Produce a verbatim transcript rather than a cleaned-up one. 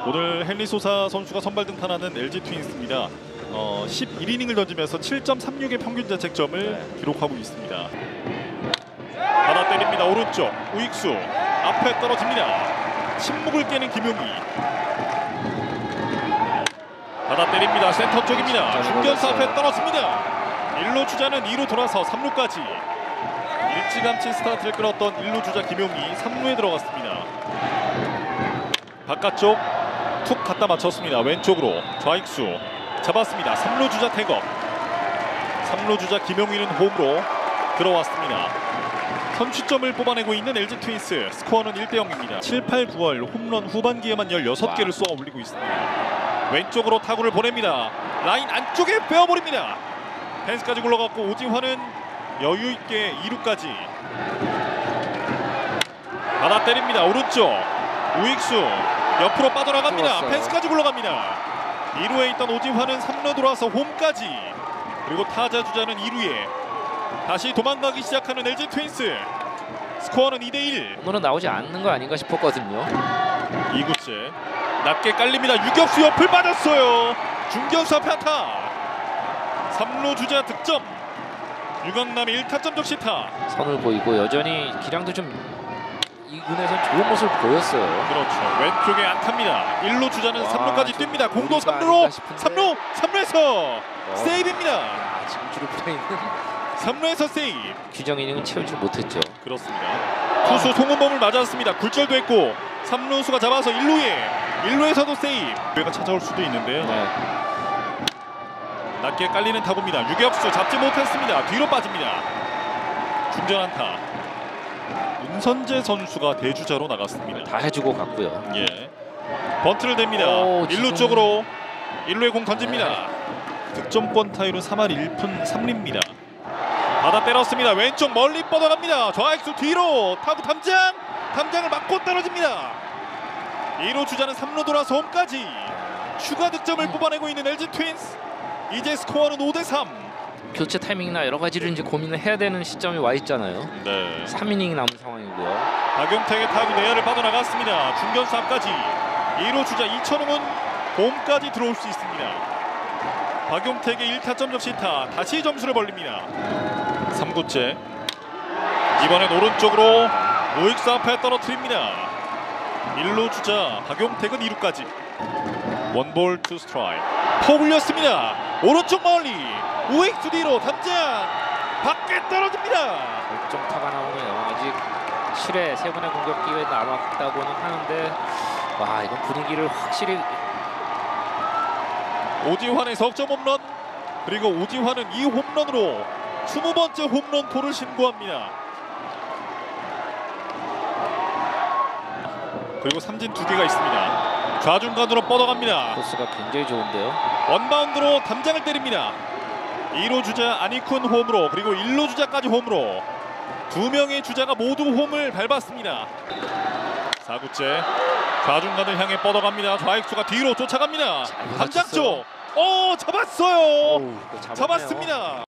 오늘 헨리 소사 선수가 선발 등판하는 엘지 트윈스입니다. 어, 십일 이닝을 던지면서 칠 점 삼육의 평균 자책점을 네. 기록하고 있습니다. 받아 때립니다. 오른쪽 우익수 앞에 떨어집니다. 침묵을 깨는 김용희. 받아 때립니다. 센터 쪽입니다. 중견수 앞에 떨어집니다. 일 루 주자는 이 루 돌아서 삼 루까지 일찌감치 스타트를 끌었던 일 루 주자 김용희 삼 루에 들어갔습니다. 바깥쪽 툭 갖다 맞췄습니다. 왼쪽으로 좌익수 잡았습니다. 삼 루 주자 태업. 삼 루 주자 김용희는 홈으로 들어왔습니다. 선취점을 뽑아내고 있는 엘지 트윈스. 스코어는 일 대 영입니다. 칠, 팔, 구월 홈런 후반기에만 열여섯 개를 쏘아 올리고 있습니다. 왼쪽으로 타구를 보냅니다. 라인 안쪽에 빼어버립니다. 펜스까지 굴러갔고 오지환은 여유있게 이 루까지 받아 때립니다. 오른쪽 우익수 옆으로 빠져나갑니다. 들어왔어요. 펜스까지 굴러갑니다. 이 루에 있던 오지환은 삼 루 돌아서 홈까지. 그리고 타자 주자는 이 루에 다시 도망가기 시작하는 엘지 트윈스. 스코어는 이 대 일. 오늘은 나오지 않는 거 아닌가 싶었거든요. 이 구째 낮게 깔립니다. 유격수 옆을 맞았어요. 중견수 앞에 안타. 삼 루 주자 득점. 유강남의 일 타점 적시타. 선을 보이고 여전히 기량도 좀 이 군에선 좋은 모습을 보였어요. 그렇죠. 왼쪽에 안타입니다. 일 루 주자는 와, 삼 루까지 좀 뜁니다. 공도 삼 무리가 루로 아닌가 싶은데. 삼 루 삼 루에서 어. 세이브입니다. 아, 지금 줄을 붙어있는 삼 루에서 세이브. 규정 이닝은 채우지 못했죠. 그렇습니다. 투수 송은범을 맞았습니다. 굴절도 했고 삼 루수가 잡아서 일 루에 일 루에서도 세이브. 기회가 찾아올 수도 있는데요. 네. 낮게 깔리는 타구입니다. 유격수 잡지 못했습니다. 뒤로 빠집니다. 중전 안타. 문선재 선수가 대주자로 나갔습니다. 다 해주고 갔고요. 예. 번트를 댑니다. 오, 일 루 지금... 쪽으로 일 루에 공 던집니다. 네. 득점권 타율은 삼 할 일 푼 삼 리입니다. 받아 때렸습니다. 왼쪽 멀리 뻗어갑니다. 좌익수 뒤로 타구 탐장. 탐장을 맞고 떨어집니다. 이 루 주자는 삼 루 돌아서 홈까지 추가 득점을 음. 뽑아내고 있는 엘지 트윈스. 이제 스코어는 오 대 삼. 교체 타이밍이나 여러 가지를 이제 고민을 해야 되는 시점이 와 있잖아요. 네. 삼 이닝 남은 상황이고요. 박용택의 타구 내야를 빠져나갔습니다. 중견수 앞까지 이 루 주자 이천웅은 홈까지 들어올 수 있습니다. 박용택의 일 타점 적시타. 다시 점수를 벌립니다. 삼 구째 이번엔 오른쪽으로 우익수 앞에 떨어뜨립니다. 일 루 주자 박용택은 이 루까지 원볼 투 스트라이크. 퍼 굴렸습니다. 오른쪽 멀리 우익수 뒤로 탐장 밖에 떨어집니다. 결정타가 나오네요. 아직 칠 회 세 번의 공격 기회 남았다고는 하는데 와 이건 분위기를 확실히 오지환의 석점 홈런. 그리고 오지환은 이 홈런으로 이십 번째 홈런포를 신고합니다. 그리고 삼진 두 개가 있습니다. 좌중간으로 뻗어갑니다. 코스가 굉장히 좋은데요. 원바운드로 담장을 때립니다. 이 루 주자 아니쿤 홈으로 그리고 일 루 주자까지 홈으로 두 명의 주자가 모두 홈을 밟았습니다. 사 구째 좌중간을 향해 뻗어갑니다. 좌익수가 뒤로 쫓아갑니다. 담장 쪽. 오 잡았어요. 오우, 잡았습니다.